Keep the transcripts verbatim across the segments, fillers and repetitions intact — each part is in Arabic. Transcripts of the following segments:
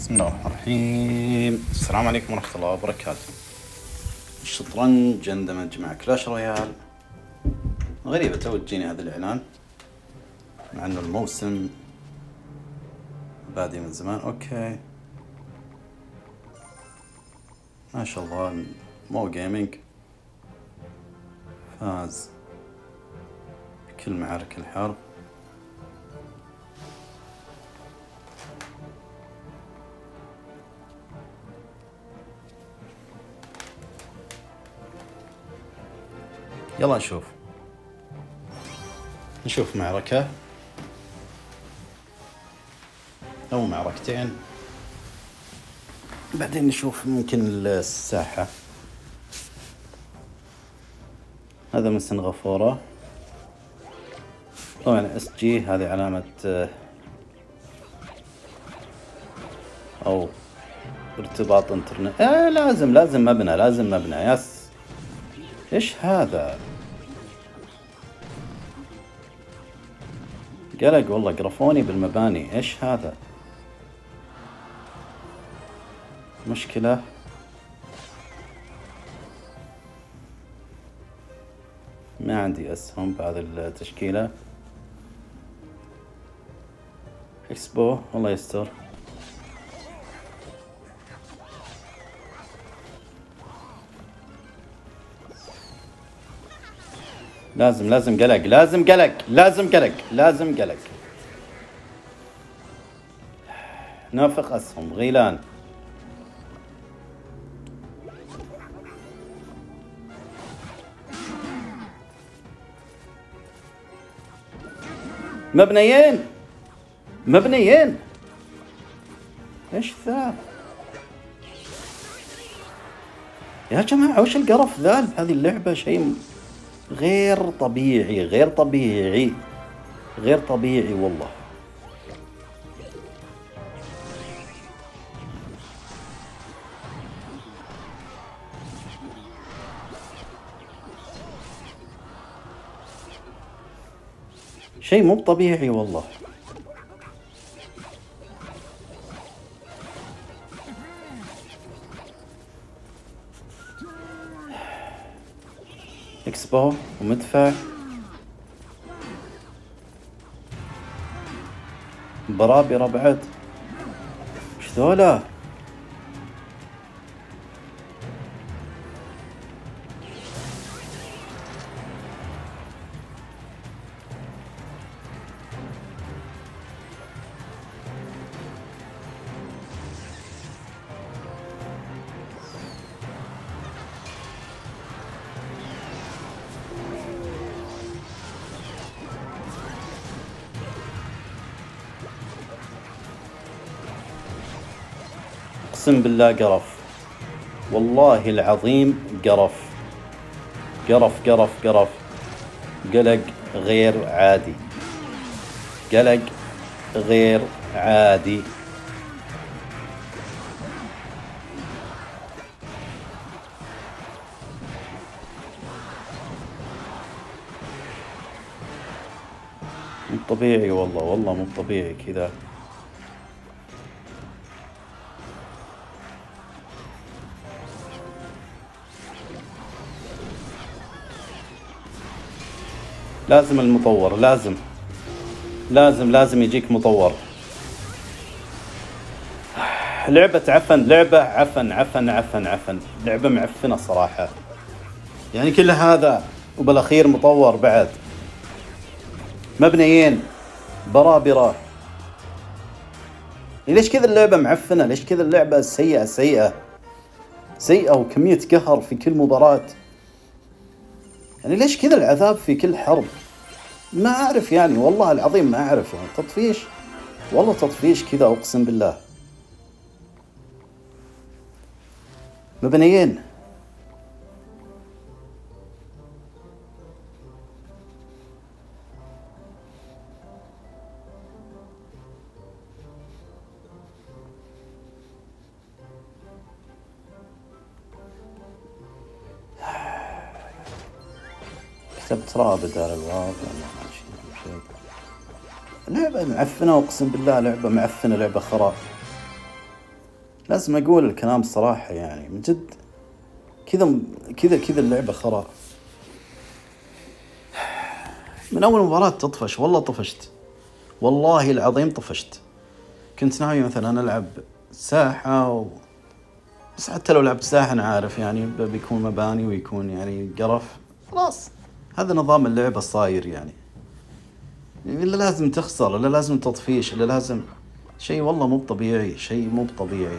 بسم الله الرحمن الرحيم. السلام عليكم ورحمة الله وبركاته. الشطرنج اندمج مع كلاش رويال. غريبة تو تجيني هذا الإعلان مع إنه الموسم بادي من زمان. أوكي ما شاء الله. مو جيمنج فاز بكل معارك الحرب. يلا نشوف نشوف معركة أو معركتين، بعدين نشوف ممكن الساحة. هذا من سنغافورة طبعا. اس جي هذه علامة أو ارتباط انترنت. آه لازم لازم مبنى لازم مبنى. يس ايش هذا؟ قلق والله قرفوني بالمباني. ايش هذا؟ مشكلة. ما عندي اسهم بهذه التشكيلة. اكسبو الله يستر. لازم لازم قلق لازم قلق لازم قلق لازم قلق. نافق أسهم غيلان. مبنيين مبنيين. ايش ذا يا جماعة؟ وش القرف ذا بهذه اللعبة؟ شيء غير طبيعي غير طبيعي غير طبيعي والله. شيء مو طبيعي والله. اكسبو ومدفع. برابرة بعد. وش ذولا؟ اقسم بالله قرف والله العظيم. قرف قرف قرف قرف. قلق غير عادي. قلق غير عادي. مو طبيعي والله والله مو طبيعي كذا. لازم المطور لازم لازم لازم يجيك مطور. لعبة عفن لعبة عفن عفن عفن عفن. لعبة معفنة صراحة. يعني كل هذا وبالأخير مطور بعد. مبنيين برابرة. ليش كذا اللعبة معفنة؟ ليش كذا اللعبة سيئة سيئة سيئة وكمية قهر في كل مباراة؟ يعني ليش كذا العذاب في كل حرب؟ ما أعرف يعني والله العظيم ما أعرف. يعني تطفيش والله تطفيش كذا أقسم بالله. مبنيين. كتبت رابط على الواقع. لعبة معفنة أقسم بالله. لعبة معفنة لعبة خرا. لازم اقول الكلام الصراحة يعني من جد. كذا كذا كذا اللعبة خرا. من اول مباراة تطفش، والله طفشت، والله العظيم طفشت. كنت ناوي مثلا العب ساحة و... بس حتى لو لعبت ساحة انا عارف يعني بيكون مباني ويكون يعني قرف. خلاص هذا نظام اللعبة الصاير يعني. إلا لازم تخسر، إلا لازم تطفيش، إلا لازم شيء والله مو طبيعي، شيء مو طبيعي.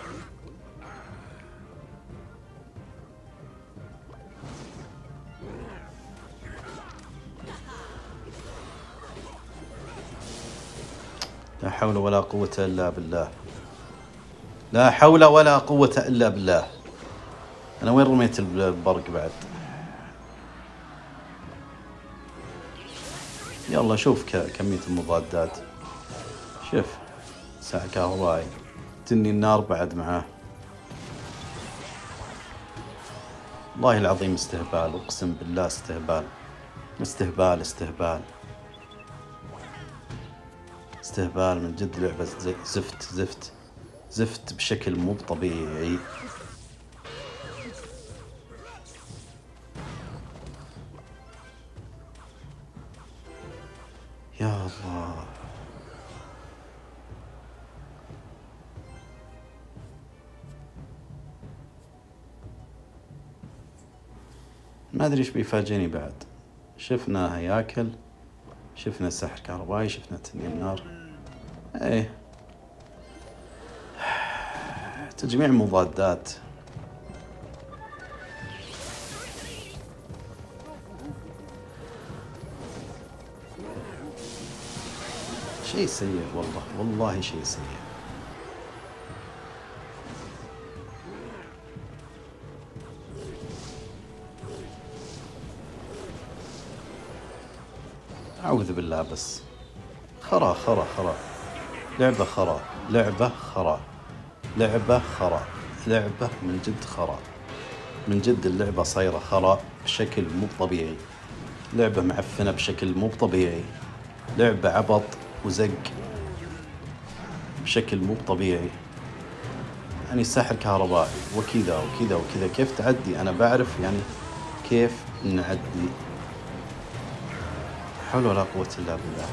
لا حول ولا قوة إلا بالله، لا حول ولا قوة إلا بالله. أنا وين رميت البرق بعد؟ يلا شوف كمية المضادات، شوف ساعة كهربائي، تني النار بعد معاه. والله العظيم استهبال، أقسم بالله استهبال استهبال استهبال استهبال من جد. لعبة زفت زفت زفت بشكل مو طبيعي. يا الله. ما أدري إيش بيفاجئني بعد. شفنا هياكل، شفنا سحر كهربائي، شفنا تنين النار. ايه تجميع مضادات. شيء سيء والله، والله شيء سيء. أعوذ بالله بس. خرا خرا خرا، لعبة خرا، لعبة خرا، لعبة خرا، لعبة من جد خرا، من جد اللعبة صايرة خرا بشكل مو طبيعي. لعبة معفنة بشكل مو طبيعي، لعبة عبط وزق بشكل مو طبيعي. يعني سحر كهربائي وكذا وكذا وكذا، كيف تعدي؟ أنا بعرف يعني كيف نعدي. حول ولا قوة إلا بالله.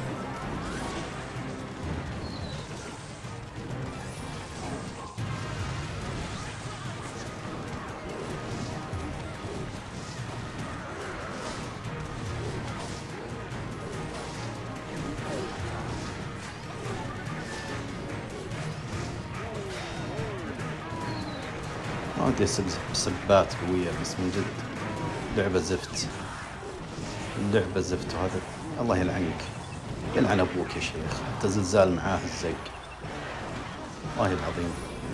ما ودي أسب سبات قوية بس من جد لعبة زفت، لعبة زفت. وهذا الله يلعنك، يلعن أبوك يا شيخ. حتى زلزال معاه الزق، والله العظيم.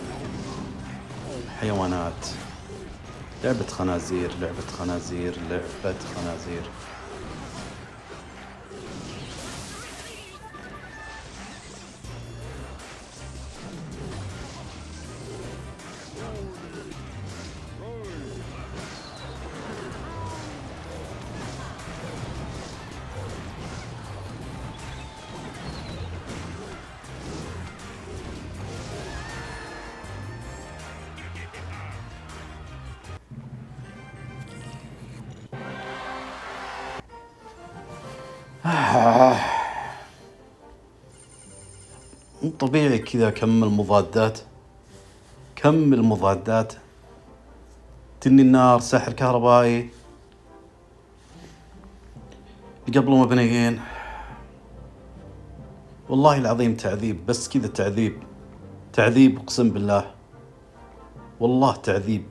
حيوانات، لعبة خنازير، لعبة خنازير، لعبة خنازير. مو طبيعي كذا كم المضادات، كم المضادات. تني النار، سحر كهربائي، قبل مبنيين. والله العظيم تعذيب، بس كذا تعذيب، تعذيب أقسم بالله، والله تعذيب.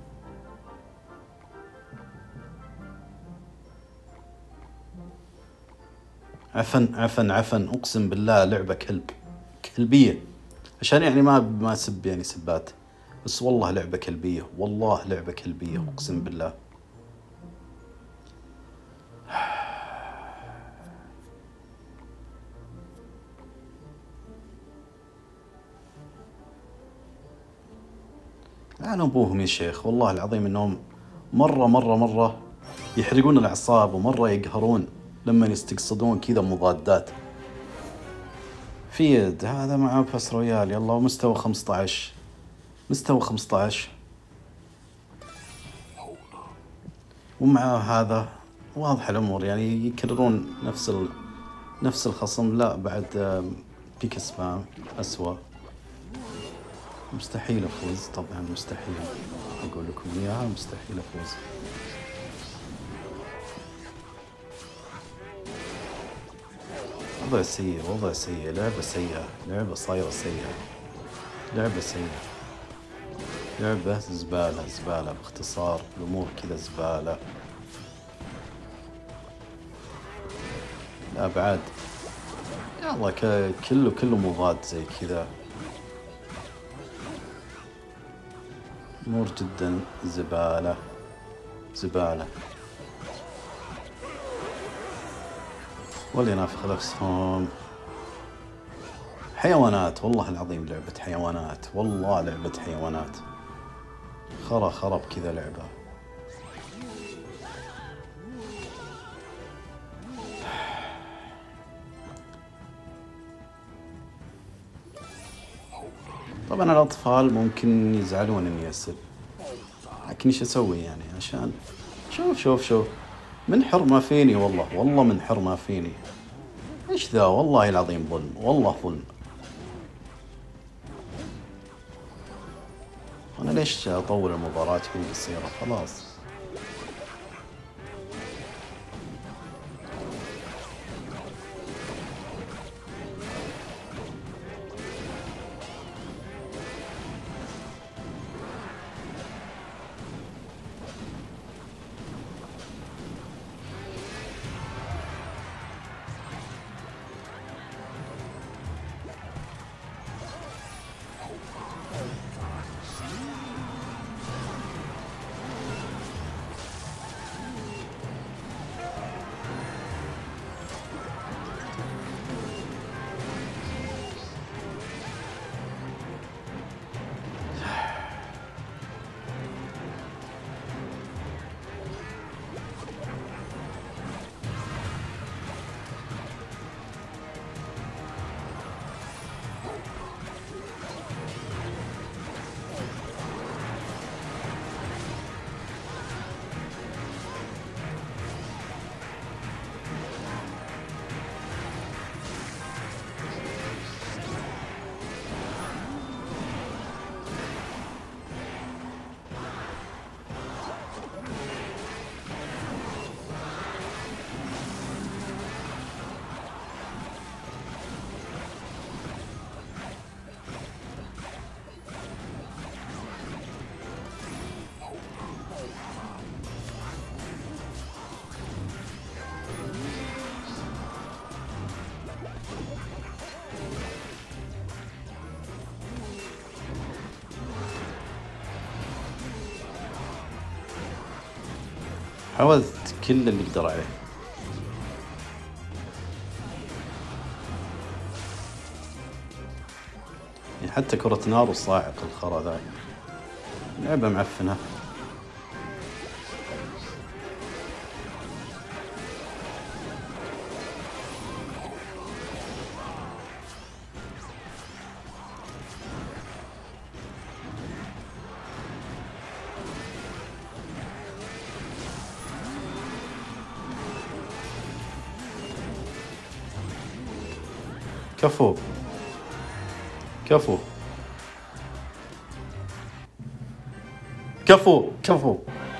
عفن عفن عفن أقسم بالله، لعبة كلب، كلبية. عشان يعني ما ما أسب يعني سبات، بس والله لعبة كلبية، والله لعبة كلبية أقسم بالله. أنا أبوهم يا شيخ، والله العظيم إنهم مرة مرة مرة يحرقون الأعصاب، ومرة يقهرون لما يستقصدون كذا مضادات. فيد هذا مع بس رويال، يلا مستوى خمسة عشر. مستوى خمسة عشر، ومع هذا واضح الأمور يعني يكررون نفس ال... نفس الخصم. لا بعد بيك سبام أسوأ. مستحيل أفوز طبعا، مستحيل، أقول لكم إياها مستحيل أفوز. وضع سيء، وضع سيء، لعبة سيئة، لعبة صايرة سيئة، لعبة سيئة، لعبة زبالة زبالة باختصار. الأمور كذا زبالة. لا بعد يلا كله كله مضاد زي كذا، أمور جدا زبالة زبالة. واللي نافخ نفسهم حيوانات، والله العظيم لعبة حيوانات، والله لعبة حيوانات. خرا خرب كذا لعبة. طبعا الأطفال ممكن يزعلون إني أسب، لكن إيش أسوي يعني؟ عشان شوف شوف شوف من حر ما فيني، والله والله من حر ما فيني. إيش ذا؟ والله العظيم ظلم، والله ظلم. أنا ليش أطول المباراة تكون قصيرة؟ خلاص. حاولت كل اللي أقدر عليه. يعني حتى كرة نار والصاعق الخرا ذا، لعبة معفنة. كفو كفو كفو كفو.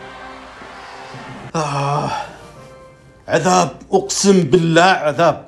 آه. عذاب، أقسم بالله عذاب.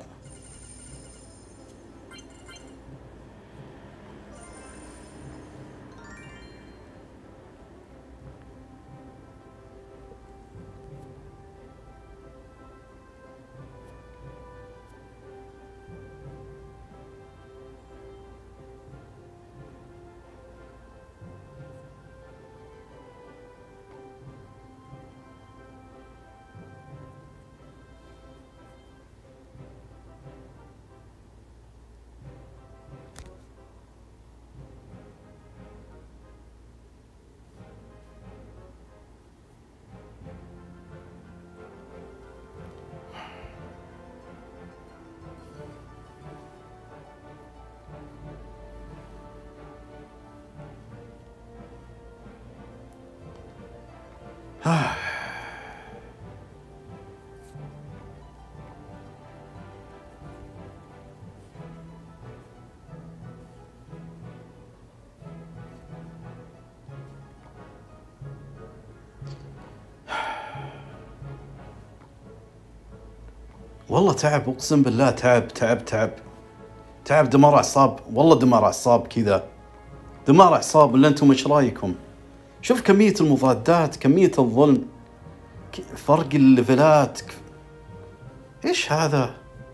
والله تعب، اقسم بالله تعب تعب تعب تعب، دمار اعصاب، والله دمار اعصاب كذا، دمار اعصاب. ولا انتم ايش رايكم؟ شوف كمية المضادات، كمية الظلم، فرق الليفلات، ايش هذا؟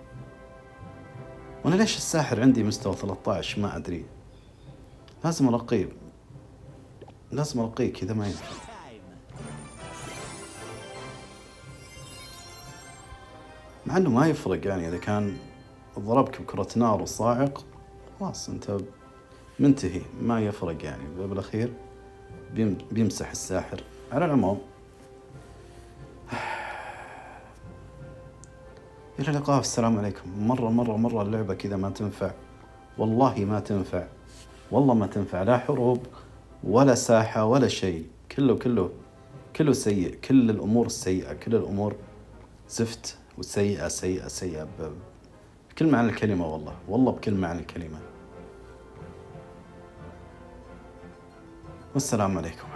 وانا ليش الساحر عندي مستوى ثلاثة عشر؟ ما ادري، لازم ارقيه، لازم ارقيه كذا، ما ينفع. مع انه ما يفرق يعني، اذا كان ضربك بكرة نار وصاعق خلاص انت منتهي، ما يفرق يعني، بالاخير بيمسح الساحر. على العموم إلى اللقاء، السلام عليكم. مرة مرة مرة اللعبة كذا ما تنفع، والله ما تنفع، والله ما تنفع، لا حروب ولا ساحة ولا شيء، كله كله كله سيء، كل الأمور السيئة، كل الأمور زفت وسيئة سيئة سيئة بكل معنى الكلمة، والله والله بكل معنى الكلمة. والسلام عليكم.